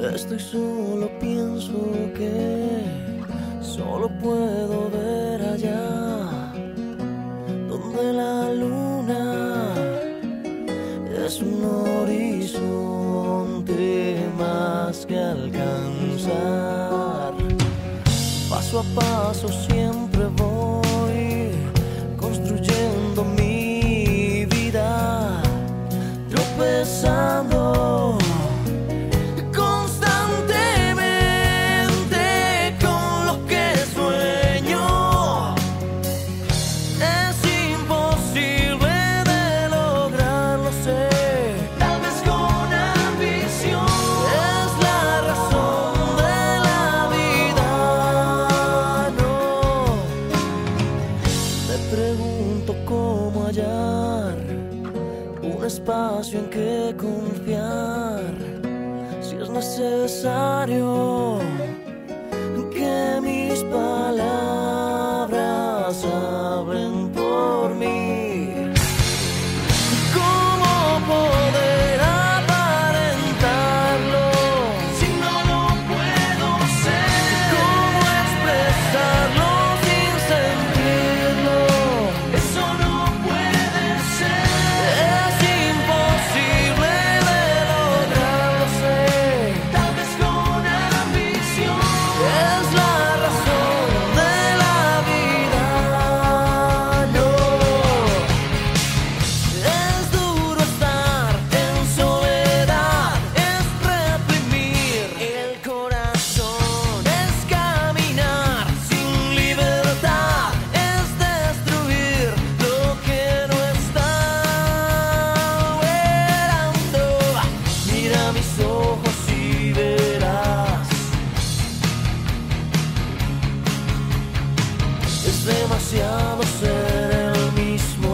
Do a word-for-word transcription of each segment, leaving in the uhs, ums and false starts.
Estoy solo, pienso que solo puedo ver allá donde la luna es un horizonte más que alcanzar. Paso a paso siempre voy construyendo mi vida, tropezando constantemente con lo que sueño. Es imposible de lograrlo, sé. Tal vez con ambición es la razón de la vida. No, me pregunto cómo hallar un espacio en que confiar, si es necesario que mis palabras hablen por mí. ¿Cómo poder aparentarlo si no lo puedo ser? ¿Cómo expresarlo sin sentirlo? Eso no puede ser. Es imposible de lograrlo, sé. Tal vez con ambición es la razón de la vida. No, es duro estar en soledad, es reprimir el corazón, es caminar sin libertad, es destruir lo que no está operando. Mira mis ojos y verás, es demasiado ser el mismo.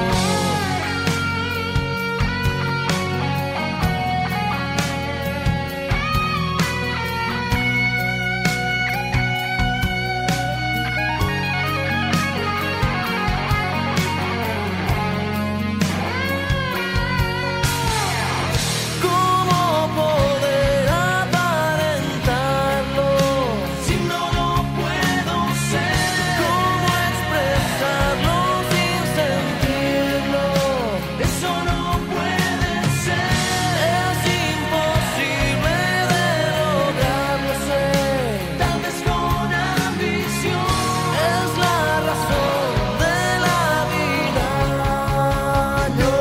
¿Cómo poder aparentarlo si no lo puedo ser? ¿Cómo expresarlo sin sentirlo? Eso no puede ser. Es imposible de lograrlo, sé. Tal vez con ambición es la razón de la vida. No,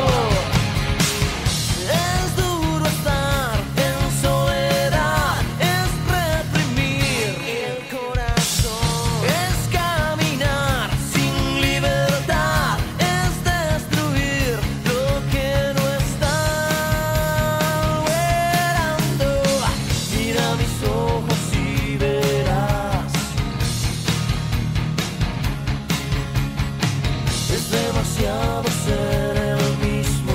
es duro estar en soledad, es reprimir el corazón, es caminar sin libertad, es destruir lo que no está operando. Mira mis ojos y verás, es demasiado ser el mismo.